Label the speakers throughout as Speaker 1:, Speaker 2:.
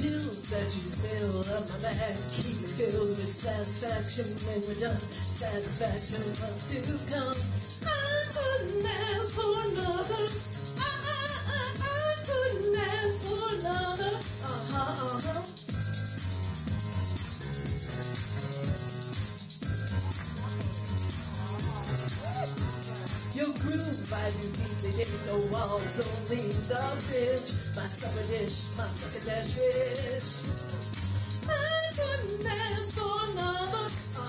Speaker 1: chills that you spill up my back keep me filled with satisfaction when we're done. Satisfaction wants to come. I couldn't ask for another. I couldn't ask for another. Your groove, I do deeply dig. No walls, only the bridge. My summer dish, my sucker dash rich. I couldn't ask for another.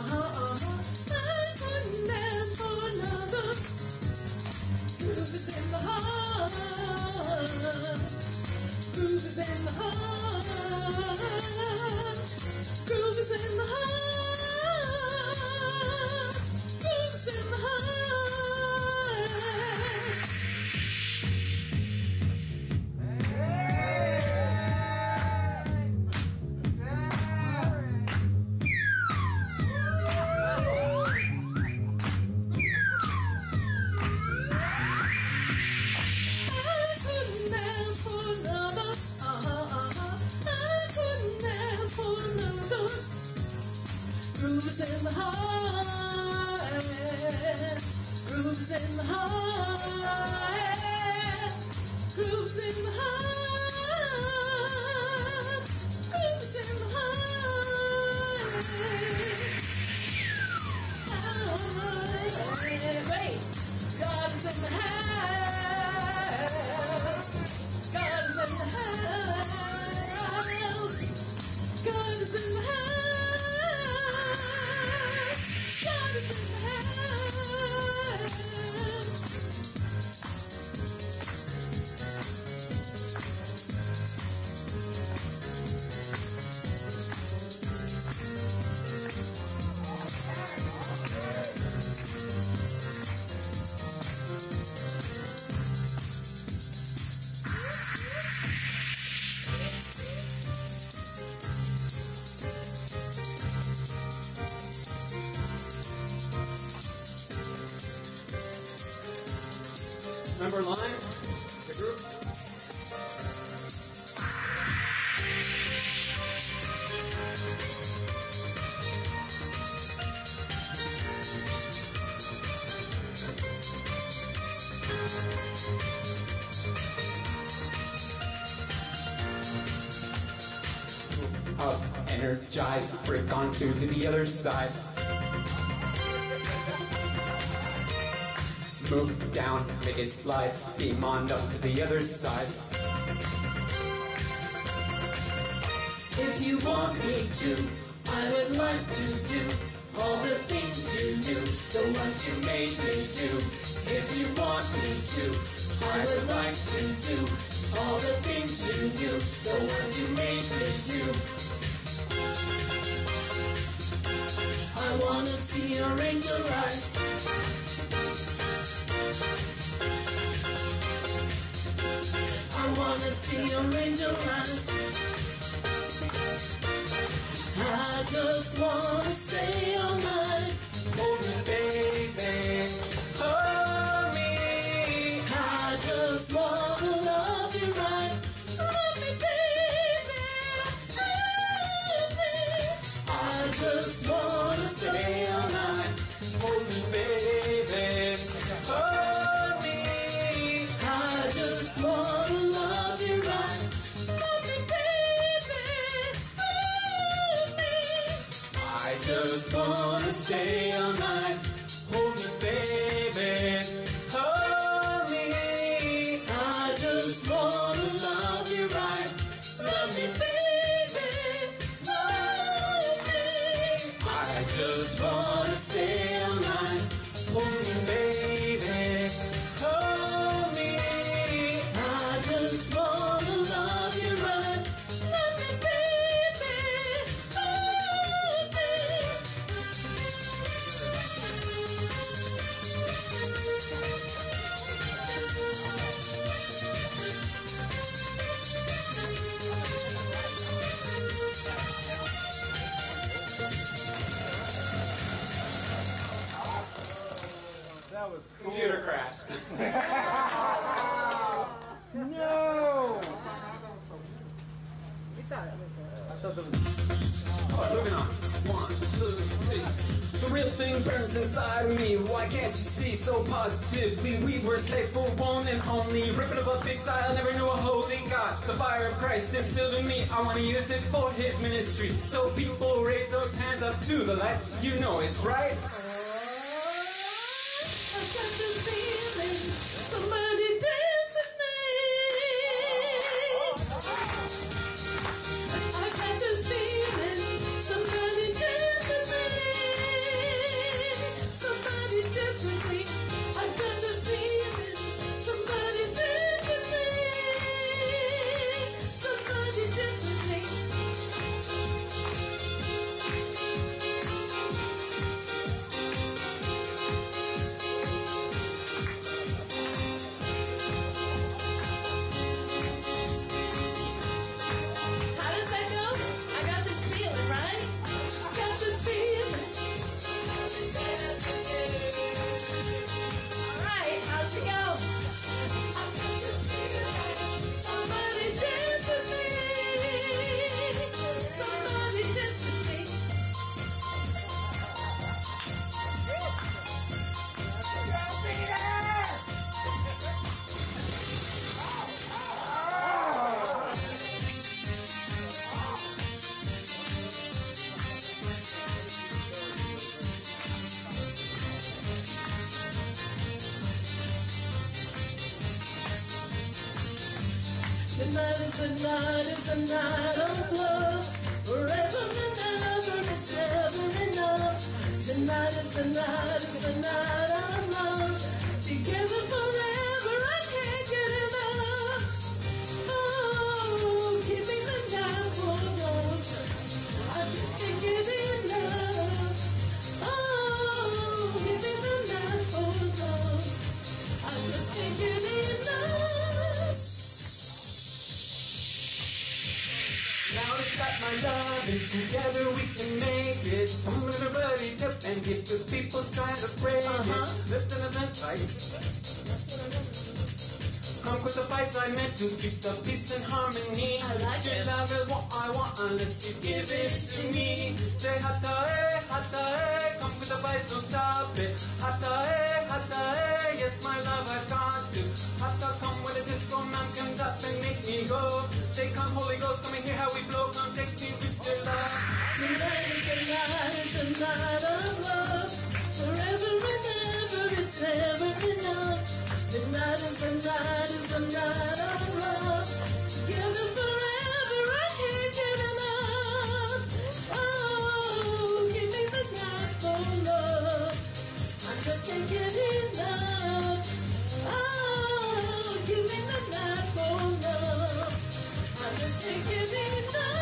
Speaker 1: I couldn't ask for another. Groove is in the heart. Groove is in the heart. Groove is in the heart. Groove is in the heart. Grooves in the heart, grooves in the heart, grooves in the heart, grooves in the heart. Wait, God is in the house, God is in the house, God is in the house. God is in the house.
Speaker 2: Remember line? The group?
Speaker 3: Up, energize, break onto to the other side. Move down, make it slide, beam on up to the other side.
Speaker 1: If you want me to, I would like to do all the things you do, the ones you made me do. If you want me to, I would like to do all the things you do, the ones you made me do. I wanna see your angel eyes. I wanna see your angel eyes. I just wanna stay all night.
Speaker 3: Hold me, baby, hold me.
Speaker 1: I just wanna love you right. Love me, baby, love me. I just wanna stay all night.
Speaker 3: Hold me, baby, hold me.
Speaker 1: I just wanna love you right. Love me, baby, love me.
Speaker 3: I
Speaker 1: Just wanna stay all night.
Speaker 3: hold me, baby, hold me.
Speaker 1: I just wanna love you right. Love me, baby, love me. I just wanna stay all night.
Speaker 3: Hold me, baby, hold me.
Speaker 1: I just wanna love you right. Love me, baby, love me.
Speaker 2: That was cool.
Speaker 3: Computer crash.
Speaker 2: No!
Speaker 3: Oh, look at 1, 2, 3. The real thing burns inside of me. Why can't you see so positively? We were saved for one and only. Ripping up a big style, never knew a holy God. The fire of Christ instilled in me. I want to use it for His ministry. So people raise those hands up to the light. You know it's right.
Speaker 1: I got this feeling, somebody dance with me. I got this feeling, somebody dance with me. Somebody dance with me. I got this feeling, somebody dance with me. Somebody dance with me. Tonight is a night of love. Forever and ever, it's ever enough. Tonight is a night of love. Together forever, I can't get enough. Oh, give me the night for love. I just can't get enough. Oh, give me the night for love. I just can't get enough.
Speaker 3: Now it's got my love, and together we can make it. Come on, everybody, dip and get the people trying to pray it. Lift and event, right? Come with the fights I meant to keep the peace and harmony.
Speaker 1: I like it.
Speaker 3: Your love is what I want unless you give it to me. Say hata eh, come with the fight, don't stop it. Hata eh, yes my love I've got to. Hata come with a disco man, come up and make me go. Say come Holy Ghost, come and hear how we blow, come take me with your love.
Speaker 1: Tonight is a night of love. Forever and ever, it's ever enough. Tonight is a night of love. Together forever, I can't get enough. Oh, give me the night for love. I just can't get enough. Oh, give me the night for love. I just can't get enough.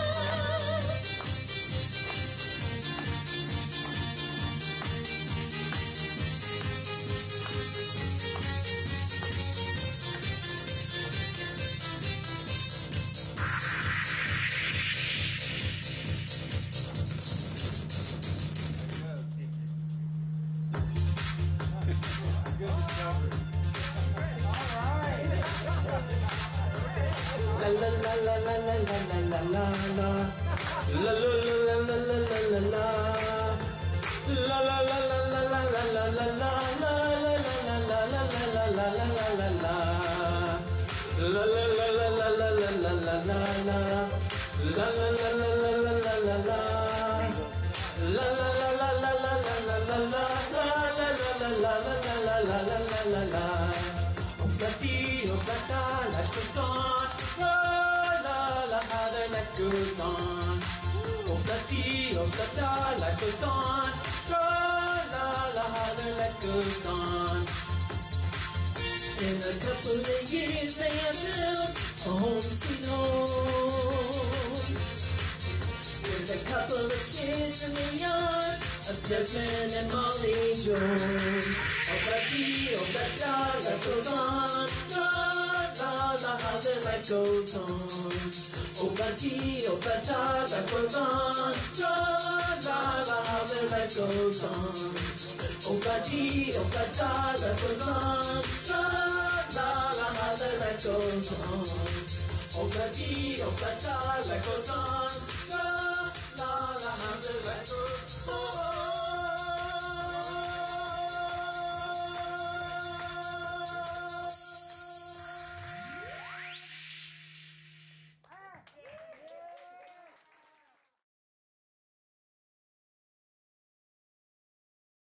Speaker 3: La la la la la la la la la la la la la la la la la la. La la la la la la la la la la la la la la la la la la la. La la la la la la la la la la la. La la la la la la la la la. La la la la la la la la la la. La la la la la la la la la. Oh, gata, life goes on. La la la, how the life goes on. Oh, gata, life goes on. La la, how the life goes on.
Speaker 1: In a couple of years, they have built a home sweet home. With a couple of kids in the yard of Desmond and Molly Jones. Oh, gata, life goes on. La la, how the life goes on. Oh, gata, life goes on. La la, how the life goes on. Oh, gata, life goes on. La la, how the life goes on. Oh, gata, life
Speaker 3: life goes on.